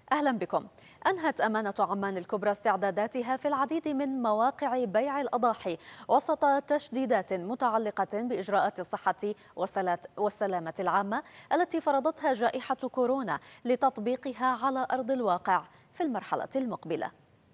أهلا بكم. أنهت أمانة عمان الكبرى استعداداتها في العديد من مواقع بيع الأضاحي وسط تشديدات متعلقة بإجراءات الصحة والسلامة العامة التي فرضتها جائحة كورونا لتطبيقها على أرض الواقع في المرحلة المقبلة.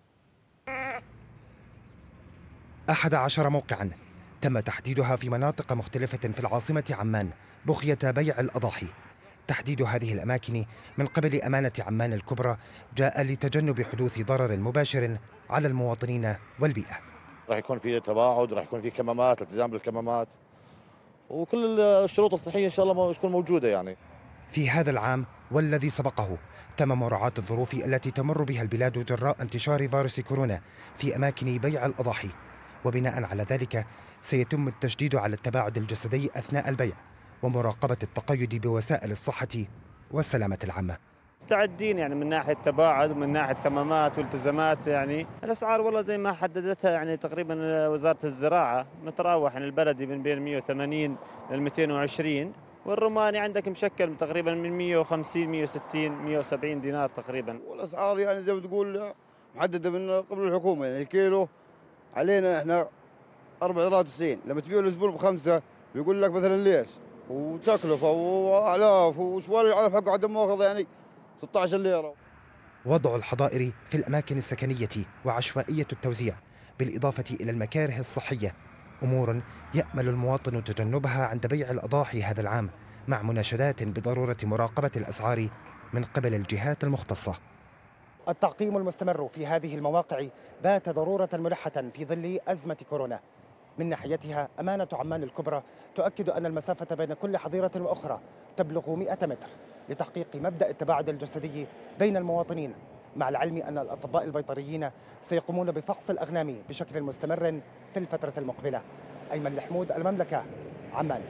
11 موقعا تم تحديدها في مناطق مختلفة في العاصمة عمان بغية بيع الأضاحي. تحديد هذه الأماكن من قبل أمانة عمان الكبرى جاء لتجنب حدوث ضرر مباشر على المواطنين والبيئة. راح يكون في تباعد، راح يكون في كمامات، التزام بالكمامات، وكل الشروط الصحية إن شاء الله تكون موجودة يعني. في هذا العام والذي سبقه تم مراعاة الظروف التي تمر بها البلاد جراء انتشار فيروس كورونا في أماكن بيع الأضاحي، وبناء على ذلك سيتم التشديد على التباعد الجسدي أثناء البيع ومراقبة التقيد بوسائل الصحة والسلامة العامة. مستعدين يعني من ناحيه تباعد ومن ناحيه كمامات والتزامات. يعني الاسعار والله زي ما حددتها يعني تقريبا وزاره الزراعه متراوح يعني البلدي من بين 180 لل 220، والروماني عندك مشكل تقريبا من 150 160 170 دينار تقريبا. والاسعار يعني زي ما تقول محدده من قبل الحكومه، يعني الكيلو علينا احنا 4 90، لما تبيعه الزبون بخمسه بيقول لك مثلا ليش، وتكلفه واعلاف وشوال العلف حقه عدم مؤاخذه يعني 16 ليره. وضع الحظائر في الأماكن السكنية وعشوائية التوزيع بالإضافة إلى المكاره الصحية أمور يأمل المواطن تجنبها عند بيع الأضاحي هذا العام، مع مناشدات بضرورة مراقبة الأسعار من قبل الجهات المختصة. التعقيم المستمر في هذه المواقع بات ضرورة ملحة في ظل أزمة كورونا. من ناحيتها أمانة عمان الكبرى تؤكد أن المسافة بين كل حظيرة وأخرى تبلغ 100 متر لتحقيق مبدأ التباعد الجسدي بين المواطنين، مع العلم أن الأطباء البيطريين سيقومون بفحص الأغنام بشكل مستمر في الفترة المقبلة. أيمن الحمود، المملكة، عمان.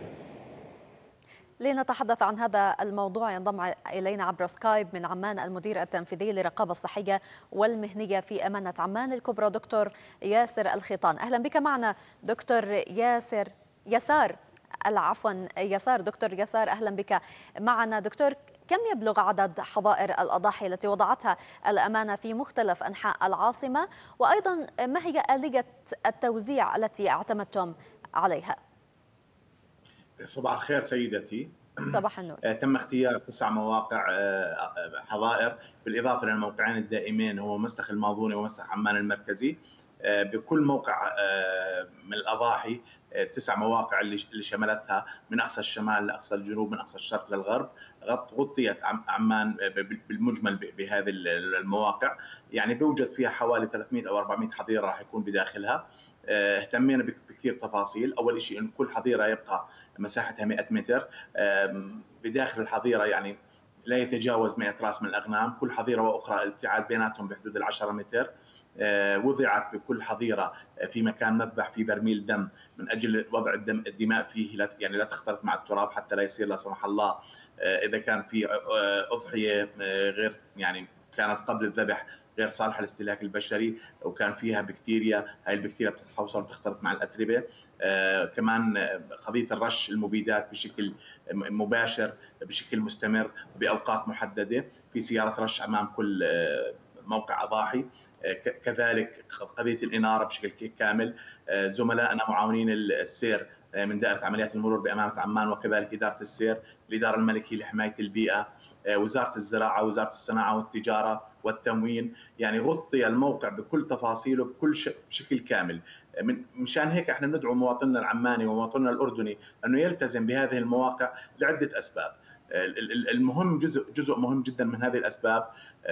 لنتحدث عن هذا الموضوع ينضم إلينا عبر سكايب من عمان المدير التنفيذي للرقابة الصحية والمهنية في أمانة عمان الكبرى دكتور ياسر الخيطان. أهلا بك معنا دكتور يسار العفوا يسار دكتور يسار، أهلا بك معنا دكتور. كم يبلغ عدد حظائر الأضاحي التي وضعتها الأمانة في مختلف أنحاء العاصمة، وأيضا ما هي آلية التوزيع التي اعتمدتم عليها؟ صباح الخير سيدتي. صباح النور. تم اختيار 9 مواقع حظائر بالإضافة للموقعين الدائمين، هو مسلخ الماظوني ومسلخ عمان المركزي. بكل موقع من الأضاحي 9 مواقع اللي شملتها من أقصى الشمال لأقصى الجنوب، من أقصى الشرق للغرب. غطيت عمان بالمجمل بهذه المواقع، يعني بيوجد فيها حوالي 300 أو 400 حظيرة راح يكون بداخلها. اهتمينا بكثير تفاصيل. أول شيء إن كل حظيرة يبقى مساحتها 100 متر. بداخل الحظيرة يعني لا يتجاوز 100 راس من الأغنام، كل حظيرة وأخرى الابتعاد بيناتهم بحدود 10 متر. وضعت بكل حظيرة في مكان مذبح في برميل دم من أجل وضع الدماء فيه، يعني لا تختلط مع التراب حتى لا يصير لا سمح الله إذا كان في أضحية غير يعني كانت قبل الذبح غير صالحه للاستهلاك البشري وكان فيها بكتيريا، هاي البكتيريا بتتحوصل وبتختلط مع الاتربه. كمان قضيه الرش المبيدات بشكل مباشر بشكل مستمر باوقات محدده في سياره رش امام كل موقع اضاحي. كذلك قضيه الاناره بشكل كامل. زملائنا معاونين السير من دائره عمليات المرور بامانه عمان، وكذلك اداره السير، الاداره الملكيه لحمايه البيئه، وزاره الزراعه، وزاره الصناعه والتجاره والتموين. يعني غطي الموقع بكل تفاصيله بشكل كامل. مشان هيك احنا ندعو مواطننا العماني ومواطننا الاردني انه يلتزم بهذه المواقع لعده اسباب. المهم جزء مهم جدا من هذه الاسباب.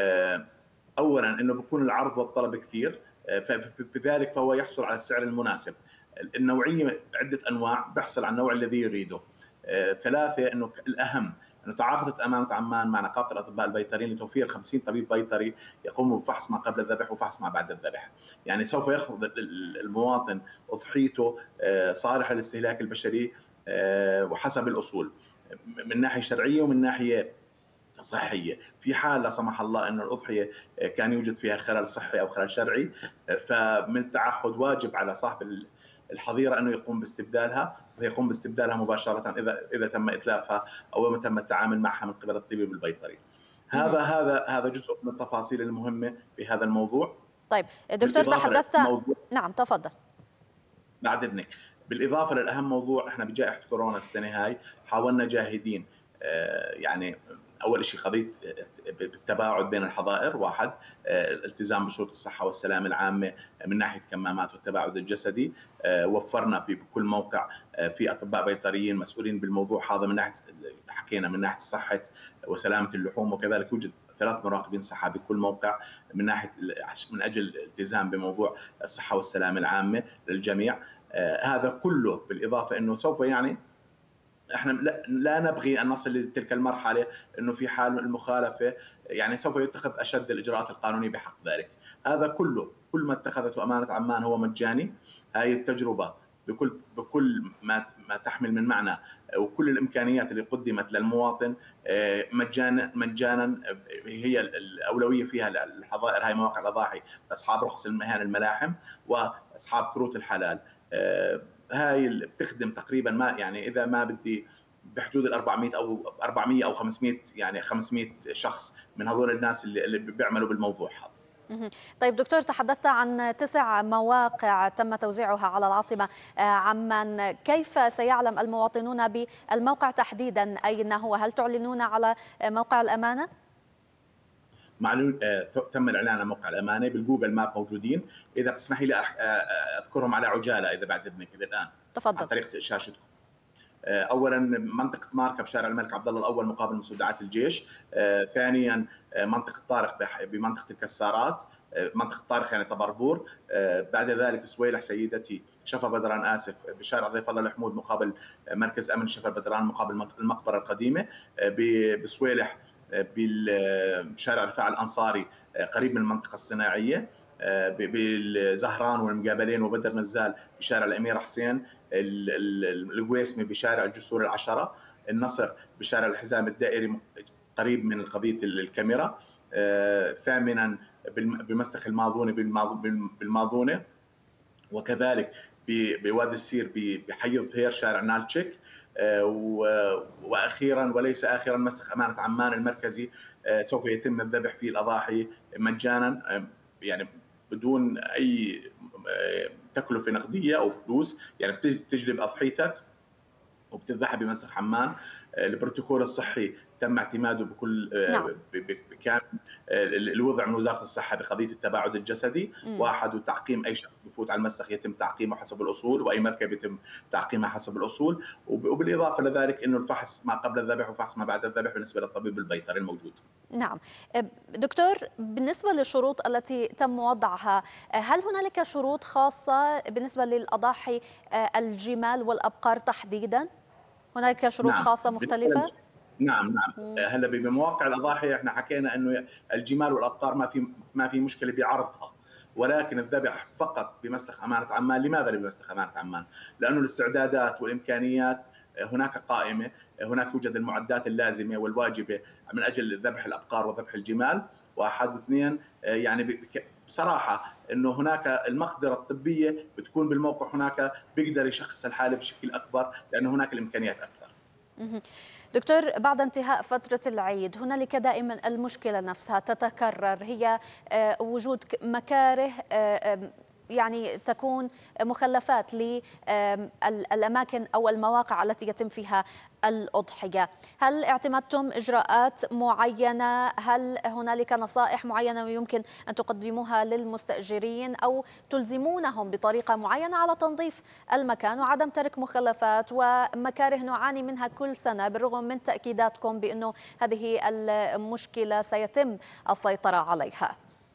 اولا انه بيكون العرض والطلب كثير، فبذلك فهو يحصل على السعر المناسب. النوعيه عده انواع، بحصل على النوع الذي يريده. ثلاثه انه الاهم انه تعاقدت امانه عمان مع نقابه الاطباء البيطريين لتوفير 50 طبيب بيطري يقوموا بفحص ما قبل الذبح وفحص ما بعد الذبح. يعني سوف ياخذ المواطن اضحيته صالحه للاستهلاك البشري وحسب الاصول، من ناحيه شرعيه ومن ناحيه صحيه. في حال لا سمح الله انه الاضحيه كان يوجد فيها خلل صحي او خلل شرعي، فمن التعهد واجب على صاحب الحظيره انه يقوم باستبدالها، ويقوم باستبدالها مباشره اذا تم اتلافها او تم التعامل معها من قبل الطبيب البيطري. هذا جزء من التفاصيل المهمه في هذا الموضوع. طيب دكتور تحدثت. نعم تفضل. بعد اذنك، بالاضافه للاهم موضوع، احنا بجائحه كورونا السنه هاي حاولنا جاهدين يعني اول شيء قضيه بالتباعد بين الحظائر، واحد الالتزام بشروط الصحه والسلامه العامه من ناحيه الكمامات والتباعد الجسدي. وفرنا في كل موقع في اطباء بيطريين مسؤولين بالموضوع هذا، من ناحيه حكينا من ناحيه صحه وسلامه اللحوم، وكذلك يوجد 3 مراقبين صحه بكل موقع من ناحيه من اجل الالتزام بموضوع الصحه والسلامه العامه للجميع. هذا كله بالاضافه انه سوف يعني احنا لا نبغي ان نصل لتلك المرحله انه في حال المخالفه يعني سوف يتخذ اشد الاجراءات القانونيه بحق ذلك. هذا كل ما اتخذته امانه عمان هو مجاني. هاي التجربه بكل ما تحمل من معنى وكل الامكانيات اللي قدمت للمواطن مجانا هي الاولويه فيها للحظائر، هاي مواقع الاضاحي، اصحاب رخص المهن الملاحم واصحاب كروت الحلال. هاي اللي بتخدم تقريبا ما يعني اذا ما بدي بحدود ال 400 او 500 يعني 500 شخص من هذول الناس اللي بيعملوا بالموضوع هذا. طيب دكتور، تحدثت عن 9 مواقع تم توزيعها على العاصمة عمان، كيف سيعلم المواطنون بالموقع تحديدا أين هو؟ هل تعلنون على موقع الأمانة؟ معلوم تم الاعلان عن موقع الامانه بالجوجل ماب موجودين. اذا تسمحي لي اذكرهم على عجاله اذا بعد اذنك اذا الان تفضل عن طريق شاشتكم. اولا منطقه ماركه بشارع الملك عبد الله الاول مقابل مستودعات الجيش. ثانيا منطقه طارق بمنطقه الكسارات، منطقه طارق يعني طبربور. بعد ذلك سويلح سيدتي شفا بدران اسف بشارع ضيف الله الحمود مقابل مركز امن شفا بدران مقابل المقبره القديمه. بسويلح بشارع رفاع الانصاري قريب من المنطقه الصناعيه. بالزهران والمقابلين وبدر نزال بشارع الامير حسين. القويسمي بشارع الجسور العشرة. النصر بشارع الحزام الدائري قريب من قضيه الكاميرا. ثامنا بمسلخ الماظونه بالماظونه، وكذلك بوادي السير بحي الظهير شارع نالتشيك. واخيرا وليس اخرا مسلخ امانه عمان المركزي سوف يتم الذبح فيه الاضاحي مجانا يعني بدون اي تكلفه نقديه او فلوس، يعني بتجلب اضحيتك وبتذبحها بمسلخ عمان. البروتوكول الصحي تم اعتماده بكامل الوضع من وزاره الصحه بقضيه التباعد الجسدي. واحد، وتعقيم اي شخص بفوت على المسلخ يتم تعقيمه حسب الاصول، واي مركب يتم تعقيمها حسب الاصول. وبالاضافه لذلك انه الفحص ما قبل الذبح وفحص ما بعد الذبح بالنسبه للطبيب البيطري الموجود. نعم دكتور، بالنسبه للشروط التي تم وضعها، هل هنالك شروط خاصه بالنسبه للاضاحي الجمال والابقار تحديدا؟ هناك شروط خاصه مختلفه؟ نعم هلا بمواقع الاضاحي احنا حكينا انه الجمال والابقار ما في مشكله بعرضها، ولكن الذبح فقط بمسلخ امانه عمان. لماذا بمسلخ امانه عمان؟ لانه الاستعدادات والامكانيات هناك قائمه، هناك يوجد المعدات اللازمه والواجبه من اجل ذبح الابقار وذبح الجمال. واحد، واثنين يعني بصراحه انه هناك المقدره الطبيه بتكون بالموقع، هناك بيقدر يشخص الحاله بشكل اكبر لانه هناك الامكانيات اكثر. دكتور، بعد انتهاء فترة العيد هنالك دائما المشكلة نفسها تتكرر، هي وجود مكاره يعني تكون مخلفات للأماكن أو المواقع التي يتم فيها الأضحية. هل اعتمدتم إجراءات معينة؟ هل هنالك نصائح معينة يمكن أن تقدموها للمستأجرين أو تلزمونهم بطريقة معينة على تنظيف المكان وعدم ترك مخلفات ومكاره نعاني منها كل سنة، بالرغم من تأكيداتكم بأنه هذه المشكلة سيتم السيطرة عليها؟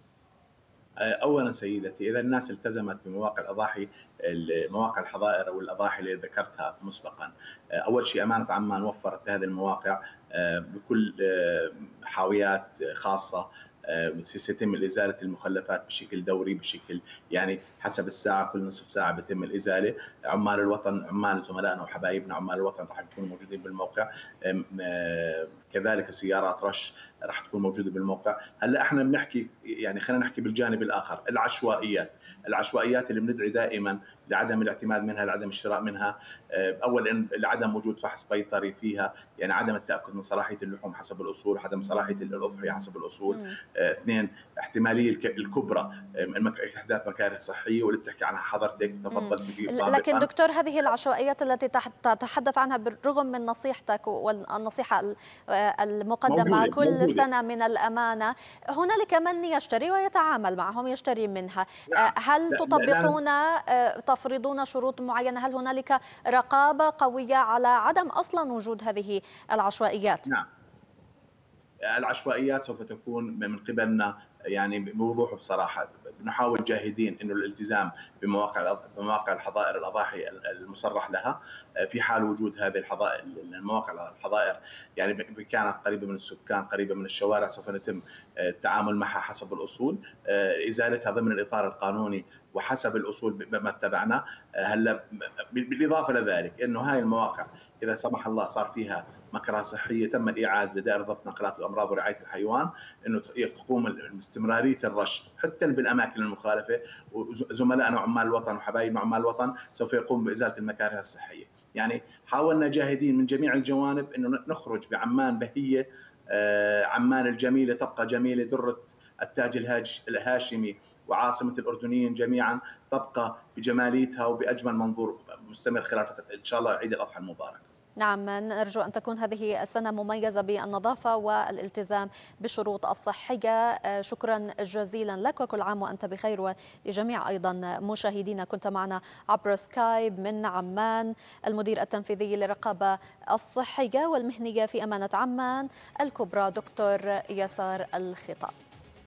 اولا سيدتي، اذا الناس التزمت بمواقع الاضاحي، مواقع الحظائر او الاضاحي اللي ذكرتها مسبقا، اول شيء امانه عمان وفرت هذه المواقع بكل حاويات خاصه سيتم ازاله المخلفات بشكل دوري، بشكل يعني حسب الساعه، كل نصف ساعه بيتم الازاله. عمال الوطن، عمال زملائنا وحبايبنا عمال الوطن راح يكونوا موجودين بالموقع. كذلك سيارات رش راح تكون موجوده بالموقع. هلا احنا بنحكي يعني خلينا نحكي بالجانب الاخر، العشوائيات اللي بندعي دائما لعدم الاعتماد منها، لعدم الشراء منها. اولا لعدم وجود فحص بيطري فيها، يعني عدم التاكد من صلاحيه اللحوم حسب الاصول، عدم صلاحيه الاضحيه حسب الاصول. اثنين، احتماليه الكبرى احداث مكاره صحيه واللي بتحكي عنها حضرتك تفضلت فيه لكن دكتور، هذه العشوائيات التي تتحدث عنها بالرغم من نصيحتك والنصيحه المقدمه موجودة. سنه من الامانه، هنالك من يشتري ويتعامل معهم، يشتري منها. هل تطبقون تفرضون شروط معينه؟ هل هنالك رقابه قويه على عدم اصلا وجود هذه العشوائيات؟ نعم، العشوائيات سوف تكون من قبلنا يعني بوضوح وبصراحه. بنحاول جاهدين انه الالتزام بمواقع الحظائر الاضاحي المصرح لها في حال وجود هذه المواقع الحظائر، يعني كانت قريبه من السكان، قريبه من الشوارع، سوف يتم التعامل معها حسب الاصول، ازالتها ضمن الاطار القانوني وحسب الاصول بما اتبعنا. هلا بالاضافه لذلك انه هاي المواقع اذا سمح الله صار فيها مكره صحيه، تم الايعاز لدائره ضبط نقلات الامراض ورعايه الحيوان انه تقوم باستمراريه الرش حتى بالاماكن المخالفه، وزملائنا عمال الوطن وحبايبنا عمال الوطن سوف يقوم بازاله المكاره الصحيه. يعني حاولنا جاهدين من جميع الجوانب انه نخرج بعمان بهيه، عمان الجميله تبقى جميله، درة التاج الهاشمي وعاصمه الاردنيين جميعا تبقى بجماليتها وباجمل منظور مستمر خلال فتره ان شاء الله عيد الاضحى المبارك. نعم، نرجو أن تكون هذه السنة مميزة بالنظافة والالتزام بالشروط الصحية. شكرا جزيلا لك وكل عام وأنت بخير، ولجميع أيضا مشاهدينا. كنت معنا عبر سكايب من عمان المدير التنفيذي للرقابة الصحية والمهنية في أمانة عمان الكبرى دكتور ياسر الخطان.